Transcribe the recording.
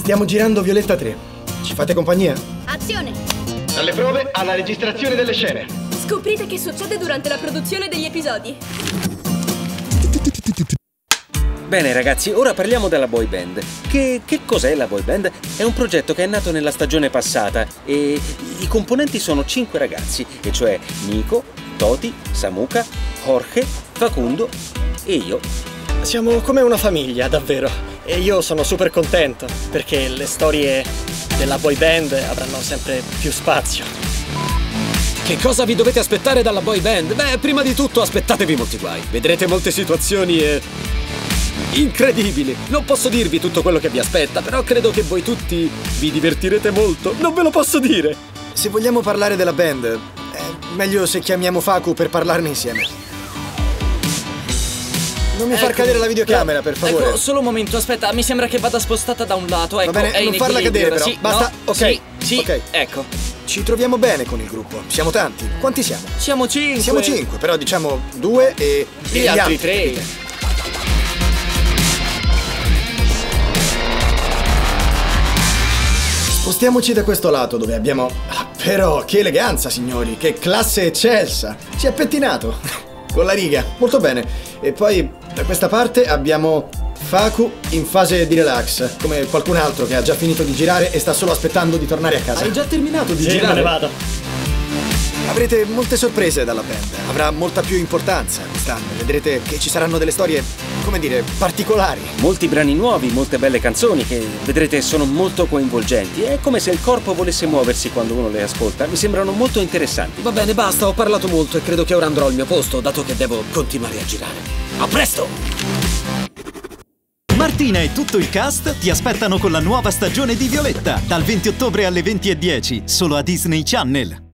Stiamo girando Violetta 3. Ci fate compagnia? Azione! Dalle prove alla registrazione delle scene. Scoprite che succede durante la produzione degli episodi. Bene ragazzi, ora parliamo della boy band. Che cos'è la boy band? È un progetto che è nato nella stagione passata e i componenti sono 5 ragazzi, e cioè Nico, Toti, Samuka, Jorge, Facundo e io. Siamo come una famiglia, davvero. E io sono super contento, perché le storie della boy band avranno sempre più spazio. Che cosa vi dovete aspettare dalla boy band? Beh, prima di tutto aspettatevi molti guai. Vedrete molte situazioni incredibili. Non posso dirvi tutto quello che vi aspetta, però credo che voi tutti vi divertirete molto. Non ve lo posso dire. Se vogliamo parlare della band, è meglio se chiamiamo Facu per parlarne insieme. Non mi far cadere la videocamera, per favore. Ecco, solo un momento, aspetta, mi sembra che vada spostata da un lato, ecco. Va bene, non farla cadere però, sì, basta, no, ok. Sì, ok. ecco. Ci troviamo bene con il gruppo, siamo tanti. Quanti siamo? Siamo 5. Siamo 5, però diciamo 2 e gli altri 3. Spostiamoci da questo lato dove abbiamo... però che eleganza, signori, che classe eccelsa. Si è pettinato, con la riga, molto bene. E poi da questa parte abbiamo Facu in fase di relax, come qualcun altro che ha già finito di girare e sta solo aspettando di tornare a casa. Hai già terminato di Sì, me girare? ne vado. Avrete molte sorprese dalla band, avrà molta più importanza quest'anno. Vedrete che ci saranno delle storie, come dire, particolari. Molti brani nuovi, molte belle canzoni che vedrete sono molto coinvolgenti. È come se il corpo volesse muoversi quando uno le ascolta. Mi sembrano molto interessanti. Va bene, basta, ho parlato molto e credo che ora andrò al mio posto, dato che devo continuare a girare. A presto! Martina e tutto il cast ti aspettano con la nuova stagione di Violetta, dal 20 ottobre alle 20:10, solo a Disney Channel.